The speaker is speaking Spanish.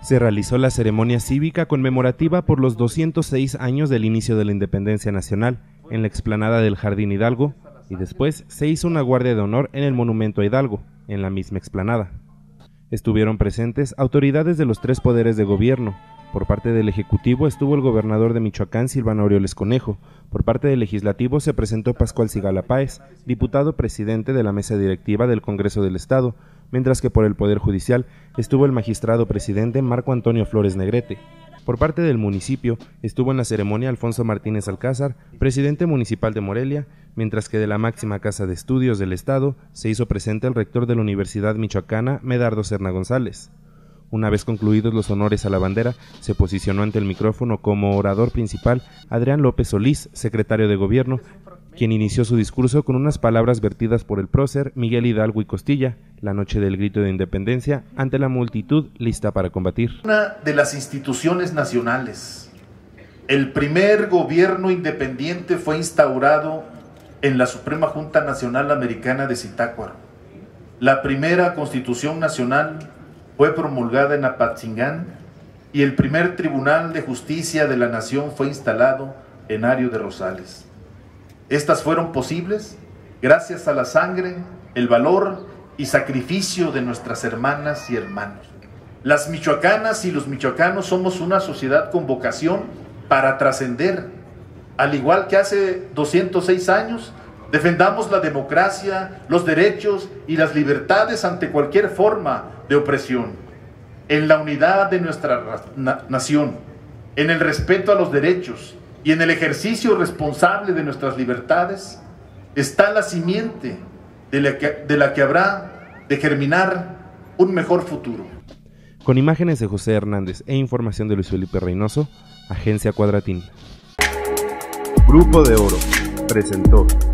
Se realizó la ceremonia cívica conmemorativa por los 206 años del inicio de la independencia nacional en la explanada del Jardín Hidalgo y después se hizo una guardia de honor en el monumento a Hidalgo, en la misma explanada. Estuvieron presentes autoridades de los 3 poderes de gobierno. Por parte del Ejecutivo estuvo el gobernador de Michoacán, Silvano Aureoles Conejo. Por parte del Legislativo se presentó Pascual Sigala Páez, diputado presidente de la mesa directiva del Congreso del Estado, mientras que por el Poder Judicial estuvo el magistrado presidente Marco Antonio Flores Negrete. Por parte del municipio estuvo en la ceremonia Alfonso Martínez Alcázar, presidente municipal de Morelia, mientras que de la máxima casa de estudios del Estado se hizo presente el rector de la Universidad Michoacana, Medardo Serna González. Una vez concluidos los honores a la bandera, se posicionó ante el micrófono como orador principal Adrián López Solís, secretario de Gobierno, quien inició su discurso con unas palabras vertidas por el prócer Miguel Hidalgo y Costilla, la noche del grito de independencia, ante la multitud lista para combatir. Una de las instituciones nacionales. El primer gobierno independiente fue instaurado en la Suprema Junta Nacional Americana de Zitácuaro. La primera Constitución Nacional fue promulgada en Apatzingán y el primer Tribunal de Justicia de la Nación fue instalado en Ario de Rosales. Estas fueron posibles gracias a la sangre, el valor y sacrificio de nuestras hermanas y hermanos. Las michoacanas y los michoacanos somos una sociedad con vocación para trascender. Al igual que hace 206 años, defendamos la democracia, los derechos y las libertades ante cualquier forma de opresión. En la unidad de nuestra nación, en el respeto a los derechos y en el ejercicio responsable de nuestras libertades, está la simiente de la que habrá de germinar un mejor futuro. Con imágenes de José Hernández e información de Luis Felipe Reynoso, Agencia Cuadratín. Grupo de Oro presentó